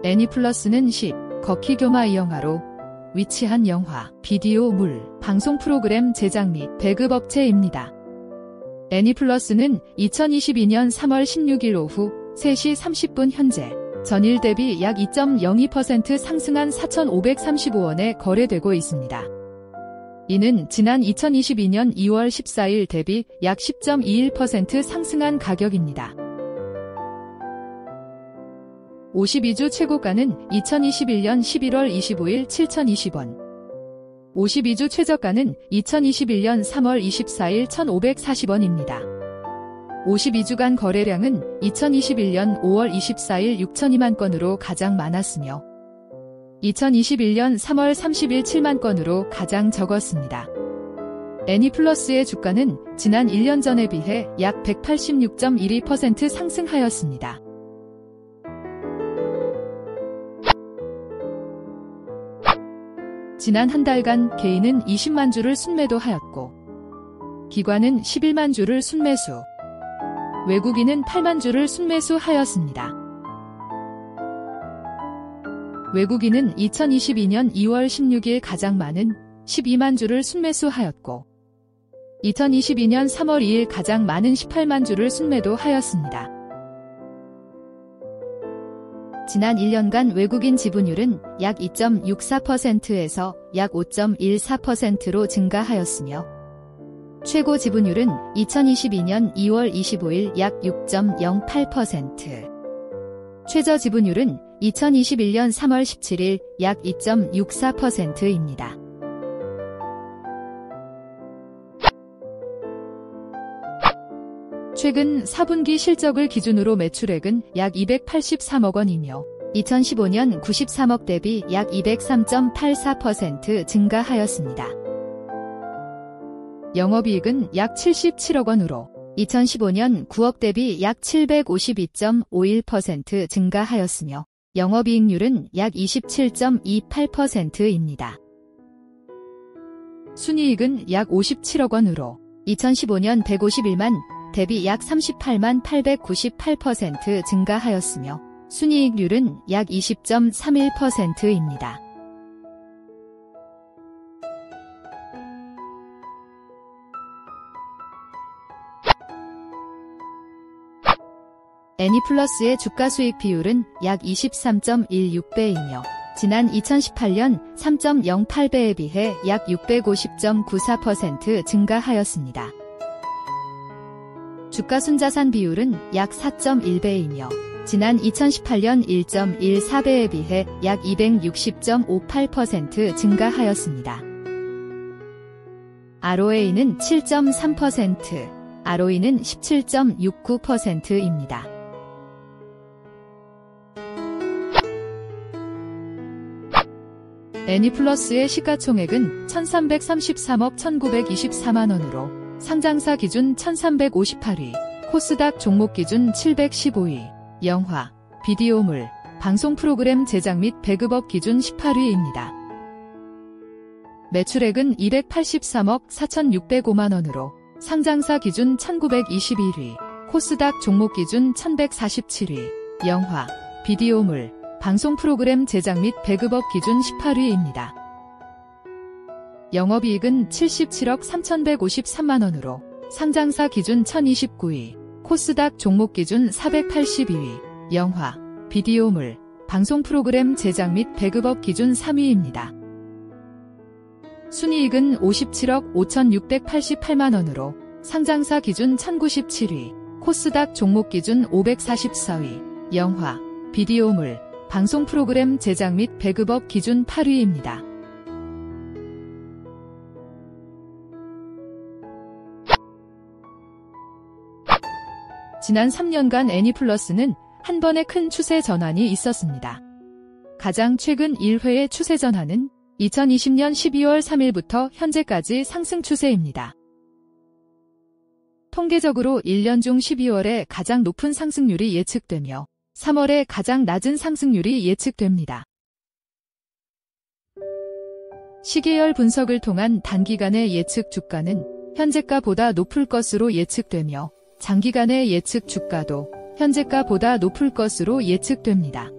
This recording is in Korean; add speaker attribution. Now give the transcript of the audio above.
Speaker 1: 애니플러스는 10, 거키교마 이 영화로 위치한 영화, 비디오, 물, 방송 프로그램 제작 및 배급업체입니다. 애니플러스는 2022년 3월 16일 오후 3시 30분 현재 전일 대비 약 2.02% 상승한 4,535원에 거래되고 있습니다. 이는 지난 2022년 2월 14일 대비 약 10.21% 상승한 가격입니다. 52주 최고가는 2021년 11월 25일 7,020원, 52주 최저가는 2021년 3월 24일 1,540원입니다. 52주간 거래량은 2021년 5월 24일 6,002만 건으로 가장 많았으며 2021년 3월 30일 7만 건으로 가장 적었습니다. 애니플러스의 주가는 지난 1년 전에 비해 약 186.12% 상승하였습니다. 지난 한 달간 개인은 20만 주를 순매도하였고 기관은 11만 주를 순매수, 외국인은 8만 주를 순매수하였습니다. 외국인은 2022년 2월 16일 가장 많은 12만 주를 순매수하였고 2022년 3월 2일 가장 많은 18만 주를 순매도하였습니다. 지난 1년간 외국인 지분율은 약 2.64%에서 약 5.14%로 증가하였으며 최고 지분율은 2022년 2월 25일 약 6.08%, 최저 지분율은 2021년 3월 17일 약 2.64%입니다. 최근 4분기 실적을 기준으로 매출액은 약 283억 원이며 2015년 93억 대비 약 203.84% 증가하였습니다. 영업이익은 약 77억 원으로 2015년 9억 대비 약 752.51% 증가하였으며 영업이익률은 약 27.28%입니다. 순이익은 약 57억 원으로 2015년 151만 대비 약 38만 898% 증가하였으며 순이익률은 약 20.31%입니다. 애니플러스의 주가수익 비율은 약 23.16배이며 지난 2018년 3.08배에 비해 약 650.94% 증가하였습니다. 주가순자산 비율은 약 4.1배이며 지난 2018년 1.14배에 비해 약 260.58% 증가하였습니다. ROA는 7.3%, ROE는 17.69%입니다. 애니플러스의 시가총액은 1,333억 1,924만원으로 상장사 기준 1,358위, 코스닥 종목 기준 715위, 영화, 비디오물, 방송 프로그램 제작 및 배급업 기준 18위입니다. 매출액은 283억 4,605만원으로 상장사 기준 1,921위, 코스닥 종목 기준 1,147위, 영화, 비디오물, 방송 프로그램 제작 및 배급업 기준 18위입니다. 영업이익은 77억 3,153만원으로 상장사 기준 1,029위, 코스닥 종목 기준 482위, 영화, 비디오물, 방송 프로그램 제작 및 배급업 기준 3위입니다. 순이익은 57억 5,688만원으로 상장사 기준 1,097위, 코스닥 종목 기준 544위, 영화, 비디오물, 방송 프로그램 제작 및 배급업 기준 8위입니다. 지난 3년간 애니플러스는 한 번의 큰 추세 전환이 있었습니다. 가장 최근 1회의 추세 전환은 2020년 12월 3일부터 현재까지 상승 추세입니다. 통계적으로 1년 중 12월에 가장 높은 상승률이 예측되며 3월에 가장 낮은 상승률이 예측됩니다. 시계열 분석을 통한 단기간의 예측 주가는 현재가보다 높을 것으로 예측되며 장기간의 예측 주가도 현재가보다 높을 것으로 예측됩니다.